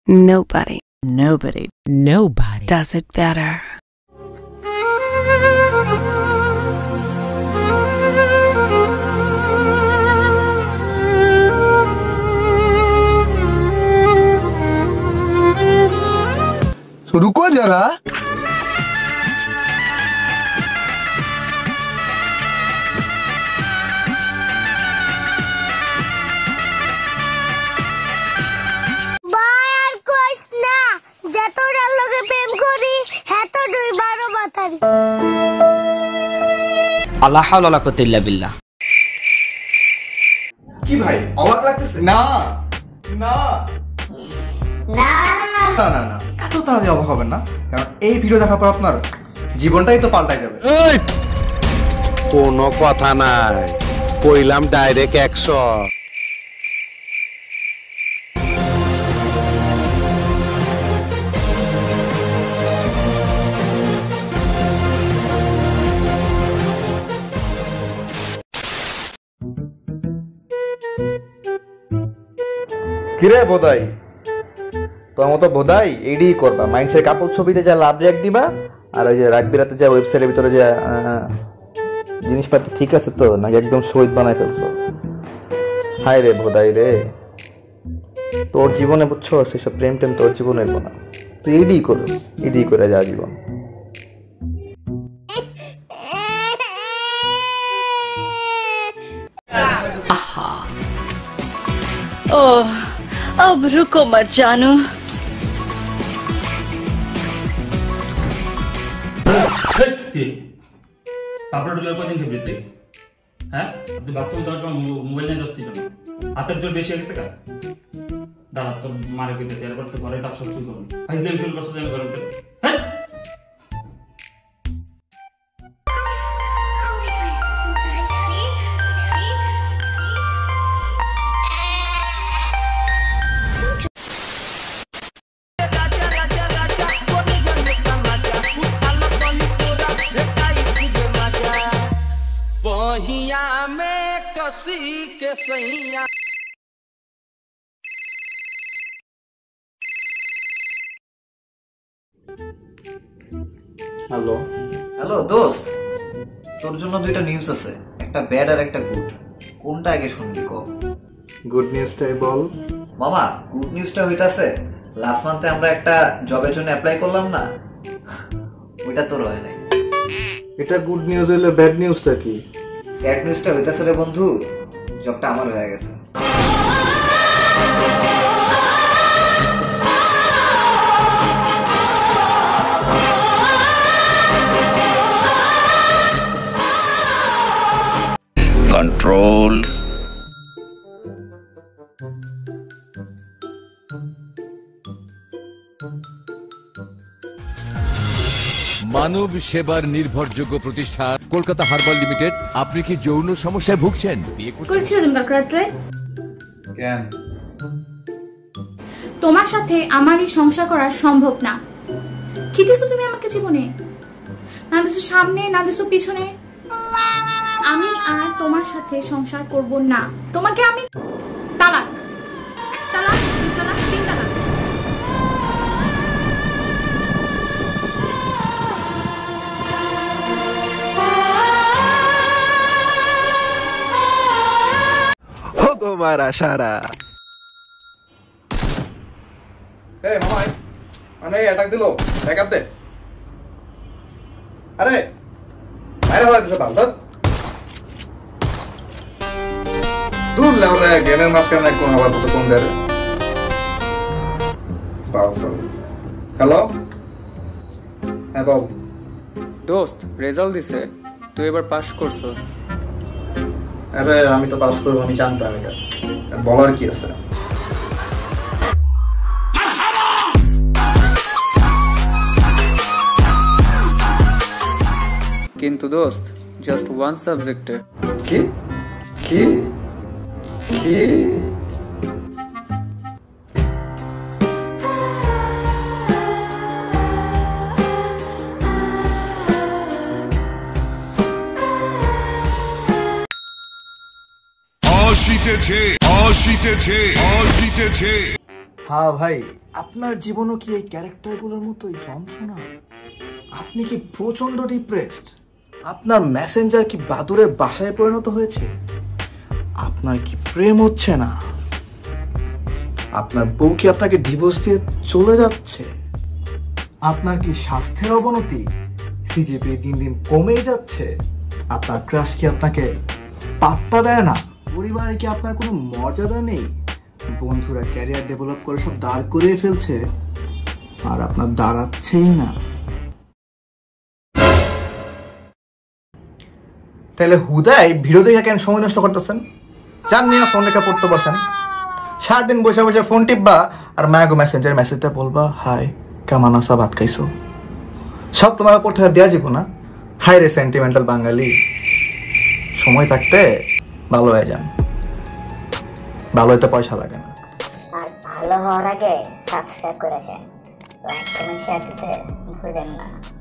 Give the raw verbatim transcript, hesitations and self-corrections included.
Nobody. Nobody. Nobody. Does it better. तो रुको जरा। আল্লাহ হাওলা ওয়ালা কুওয়াতা ইল্লা বিল্লাহ। কি ভাই অবাক লাগতেছে? না না না না না এত তাড়াতাড়ি অবাক হবেন না, কারণ এই ভিডিও দেখার পর আপনার জীবনটাই তো পাল্টাই যাবে। কোনো কথা নাই, কইলাম ডাইরেক্ট একশো। কিরে বোধাই, তোর মতো বোধাই এইডি করবা, মাইন্ডসের কাপড় ছবিতে যা লাভ জ্যাক দিবা, আর ওই যে রাত বিরাতে যা ওয়েবসাইটের ভিতরে যে জিনিসপাতি ঠিক আছে তো নাকি একদম শহীদ বানায় ফেলছো। হায় রে বোধাই রে, তোর জীবনে বুঝছো সেসব প্রেম টেম তোর জীবনে এলো না, তুই এইডি করো, এইডি করে যা জীবন। ओह, अब रुको मत जानू। হাতের জোর বেশি গেছে কা দাদা তোর মারে কইতেছে এরপর তো ঘরে কাজ সব শুরু করবি ফাইজলাম শুরু করছিস আমি ঘরে হ্যাঁ बहिया में कसी के सैया। হ্যালো হ্যালো দোস্ত, তোর জন্য দুইটা নিউজ আছে, একটা ব্যাড আর একটা গুড। কোনটা আগে শুনবি ক? গুড নিউজটাই বল মামা। গুড নিউজটা হইতাছে লাস্ট মান্থে আমরা একটা জবের জন্য অ্যাপ্লাই করলাম না, ওইটা তোর হয় নাই। এটা গুড নিউজ হইলে ব্যাড নিউজটা কি? ব্যাড নিউজটা হইতাছে রে বন্ধু, জবটা আমার হয়ে গেছে। কন্ট্রোল। মানব সেবার নির্ভরযোগ্য প্রতিষ্ঠান কলকাতা হারবাল লিমিটেড। আপনি কি যৌন সমস্যায় ভুগছেন? কেন? তোমার সাথে আমারই সংসার করা সম্ভব না। কি দিছো তুমি আমাকে জীবনে? না দিছো সামনে, না দিছো পিছনে। আমি আর তোমার সাথে সংসার করব না। তোমাকে আমি তালাক, এক তালাক, দুই তালাক, তিন তালাক। মারা সারা এই মামা, মানে অ্যাটাক দিলো, ব্যাকআপ দে। আরে বাইরে হয়ে গেছে বাল দর দূর লেওরে, গেমের মাঝখানে কোন আবার কত কোন দেয় বাল সব। হ্যালো, হ্যাঁ বাবু। দোস্ত রেজাল্ট দিছে, তুই এবার পাস করছস। আরে আমি তো পাস করবো, আমি জানতাম, এটা বলার কি আছে। কিন্তু দোস্ত জাস্ট ওয়ান সাবজেক্টে। কি কি কি? আসিতেছে আসিতেছে আসিতেছে হ্যাঁ ভাই, আপনার জীবনও কি এই ক্যারেক্টারগুলোর মতোই যন্ত্রণা? আপনি কি প্রচন্ড ডিপ্রেসড? আপনার মেসেঞ্জার কি বাদুরের বাসায় পরিণত হয়েছে? আপনার কি প্রেম হচ্ছে না? আপনার বউ কি আপনাকে ডিভোর্স দিয়ে চলে যাচ্ছে? আপনার কি স্বাস্থ্যের অবনতি? সিজিপি দিন দিন কমেই যাচ্ছে? আপনার ক্রাশ কি আপনাকে পাত্তা দেয় না? পরিবারে কি আপনার কোনো মর্যাদা নেই? বন্ধুরা ক্যারিয়ার ডেভেলপ করে সব দাঁড় করিয়ে ফেলছে, আর আপনার দাঁড়াচ্ছেই না। তাহলে হুদাই ভিডিও দেখে কেন সময় নষ্ট করতেছেন? চান নিয়ে ফোন রেখে পড়তে বসেন। সারাদিন বসে বসে ফোন টিপবা আর মায়াগো মেসেঞ্জার মেসেজটা বলবা, হাই কেমন আছো, ভাত খাইছো? সব তোমার উপর থেকে দেওয়া যাবো না। হাই রে সেন্টিমেন্টাল বাঙালি, সময় থাকতে ভালো হয়ে যান। ভালো হইতে পয়সা লাগে না। আর ভালো হওয়ার আগে সাবস্ক্রাইব করেছেন, লাইক কমেন্ট শেয়ার দিতে ভুলেন না।